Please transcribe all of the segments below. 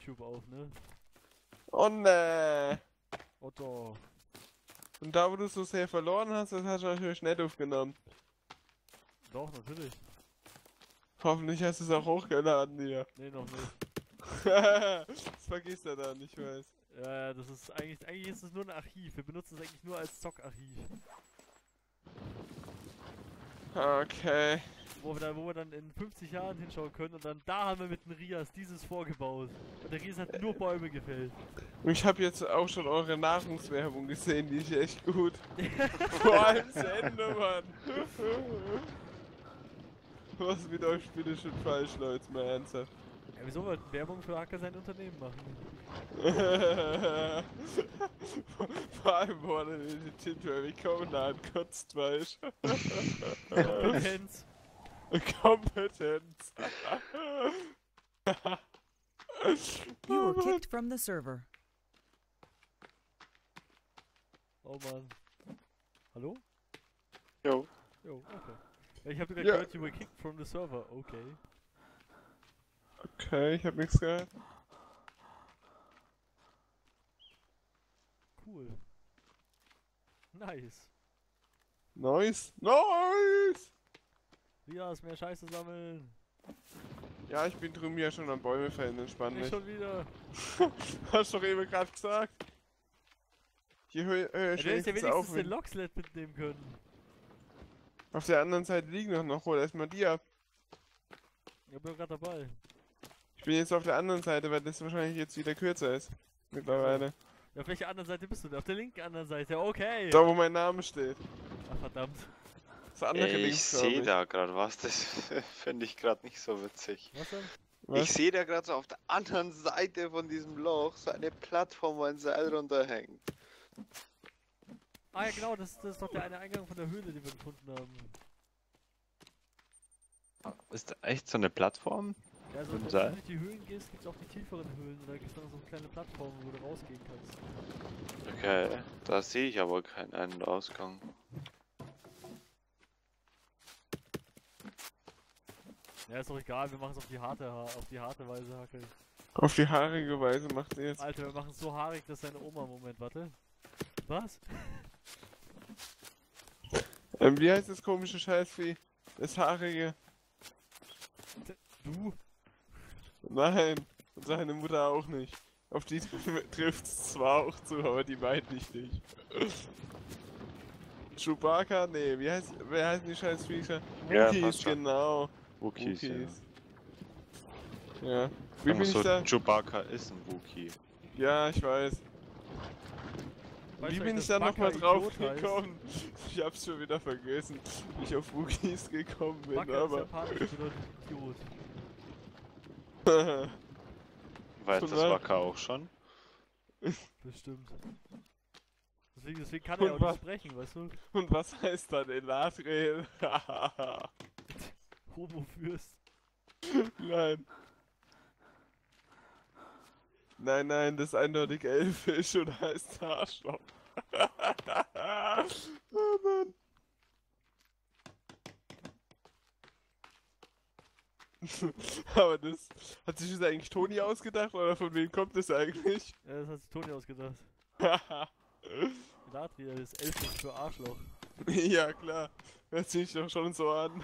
YouTube auf, ne? Oh ne. Otto. Und da, wo du so sehr verloren hast, das hast du natürlich nicht aufgenommen. Doch, natürlich. Hoffentlich hast du es auch hochgeladen hier. Nee, noch nicht. Das vergisst er dann, ich weiß. Ja, das ist eigentlich ist es nur ein Archiv. Wir benutzen es eigentlich nur als Zockarchiv. Okay. Wo wir dann in 50 Jahren hinschauen können und dann da haben wir mit dem Rias dieses vorgebaut. Und der Rias hat nur Bäume gefällt. Und ich habe jetzt auch schon eure Nahrungswerbung gesehen, die ist echt gut. Vor allem das Ende, Mann. Was ist mit euch bitte schon falsch, Leute, mal ernsthaft. Ja, wieso wollten Werbung für Hacker sein Unternehmen machen? Vor allem wurde in den Titel willkommen an kotzt, weißt Kompetenz. Kompetenz. You were kicked from the server. Oh Mann. Hallo? Jo. Jo, okay. Ja, ich habe gerade Ja. gehört, you were kicked from the server. Okay. Okay, ich hab nichts gehört. Cool. Nice. Nice. Nice! Rias, mehr Scheiße sammeln. Ja, ich bin drüben ja schon an Bäume fällen, entspann Nicht dich. schon wieder. Hast doch eben gerade gesagt. Hier Du hättest ja jetzt wenigstens auf. den Locksled mitnehmen können. Auf der anderen Seite liegen noch, hol erstmal die ab. Ich bin gerade dabei. Ich bin jetzt auf der anderen Seite, weil das wahrscheinlich jetzt wieder kürzer ist. Mittlerweile. Ja, auf welcher anderen Seite bist du denn? Auf der linken anderen Seite, okay. Da, wo mein Name steht. Ach, verdammt. Das andere Ich links, glaub sehe da gerade was, das finde ich gerade nicht so witzig. Was denn? Was? Ich sehe da gerade so auf der anderen Seite von diesem Loch so eine Plattform, wo ein Seil runterhängt. Ah ja genau, das ist doch der eine Eingang von der Höhle, die wir gefunden haben. Ist echt so eine Plattform? Ja, also Und wenn Seil? du durch die Höhlen gehst, gibt es auch die tieferen Höhlen. Und da gibt es dann so eine kleine Plattform, wo du rausgehen kannst. Okay, da sehe ich aber keinen Ausgang. Ja, ist doch egal, wir machen es auf die harte Weise, Hackel. Auf die haarige Weise macht sie jetzt. Alter, wir machen es so haarig, dass deine Oma... Moment, warte. Was? Wie heißt das komische Scheißvieh? Das haarige. Du? Nein. Und seine Mutter auch nicht. Auf die trifft es zwar auch zu, aber die meint nicht. Chewbacca? Nee, wer heißen die scheiß Viecher? Ja, Wookiees, passt schon. genau. Wookies. Ja. Wie bin ich So, da? Chewbacca ist ein Wookie. Ja, ich weiß. Weißt Wie du bin eigentlich, ich da dass nochmal Bacca drauf Idiot heißt? gekommen? Ich hab's schon wieder vergessen, wie ich auf Wookiees gekommen bin, Bacca ist aber... japanisch, bedeutet Idiot. Weiß Und das was? Wacker auch schon? Bestimmt. Deswegen kann er ja Und auch was? nicht sprechen, weißt du? Und was heißt dann Eladriel? Homo-Fürst. Nein. Nein, das ist eindeutig elfisch und heißt Arschloch. Oh Mann. Aber das... Hat sich das eigentlich Toni ausgedacht oder von wem kommt das eigentlich? Ja, das hat sich Toni ausgedacht. Ladriel ist elfisch für Arschloch. Ja, klar. Hört sich doch schon so an.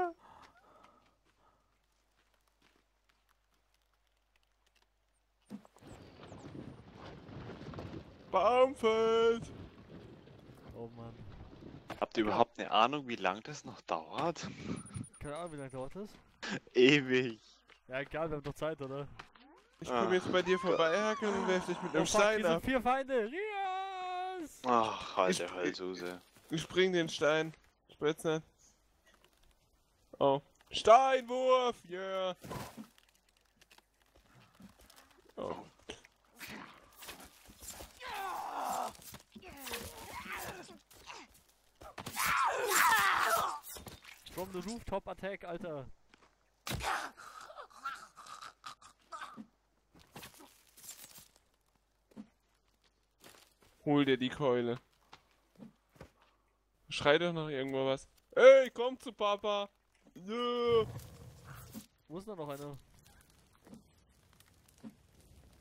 Baumfeld! Oh Mann. Habt ihr überhaupt eine Ahnung, wie lange das noch dauert? Keine Ahnung, wie lange dauert das? Ewig. Ja, egal, wir haben doch Zeit, oder? Ich komm jetzt bei dir vorbei, Hackel, und werf dich mit einem Oh fuck, Stein hier sind ab. 4 Feinde! Rias! Ach, alte Heulsuse. Ich spring den Stein. Spritz nicht. Oh. Steinwurf! Yeah! Oh. From the rooftop attack, Alter! Hol dir die Keule. Schrei doch noch irgendwo was. Ey, komm zu Papa! Yeah. Wo ist da noch einer?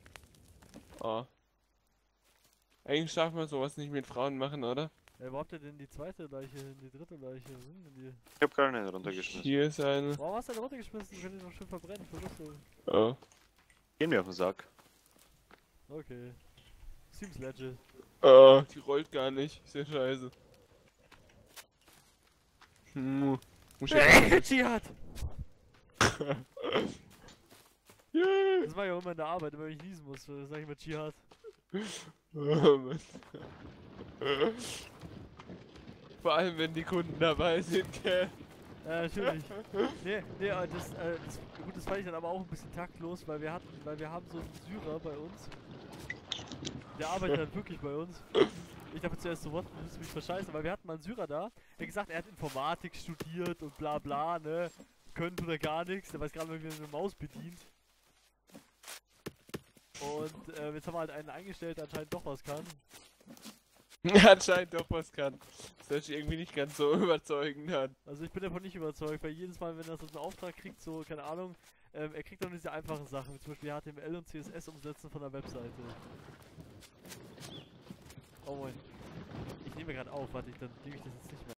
Oh. Eigentlich darf man sowas nicht mit Frauen machen, oder? Wo habt ihr denn die zweite Leiche hin, die dritte Leiche? Wo sind denn die? Ich hab gerade einen runtergeschmissen. Hier ist eine. Warum hast du denn runtergeschmissen? Ich könnte die doch schön verbrennen, Verrückt. Oh. Gehen wir auf den Sack. Okay. Seems legit. Oh, die rollt gar nicht. Ist ja scheiße. Muss ich Jihad! Yeah. Das war ja auch immer in der Arbeit, immer wenn ich niesen muss, sag ich mal Jihad. Oh, Mann. Vor allem, wenn die Kunden dabei sind, gell? Ja, natürlich. Das fand ich dann aber auch ein bisschen taktlos, weil wir haben so einen Syrer bei uns. Der arbeitet halt wirklich bei uns. Ich dachte zuerst so, what, du willst mich verscheißen, weil wir hatten mal einen Syrer da, der gesagt, er hat Informatik studiert und bla bla, ne? Können tut er gar nichts, der weiß gerade mal, wie er eine Maus bedient. Und jetzt haben wir halt einen eingestellt, der anscheinend doch was kann. Anscheinend doch was kann. Das hört sich irgendwie nicht ganz so überzeugend an. Also ich bin davon nicht überzeugt, weil jedes Mal, wenn er so einen Auftrag kriegt, so, keine Ahnung, er kriegt dann diese einfachen Sachen, wie zum Beispiel HTML und CSS umsetzen von der Webseite. Oh moin. Ich nehme gerade auf, warte, dann nehme ich das jetzt nicht mehr.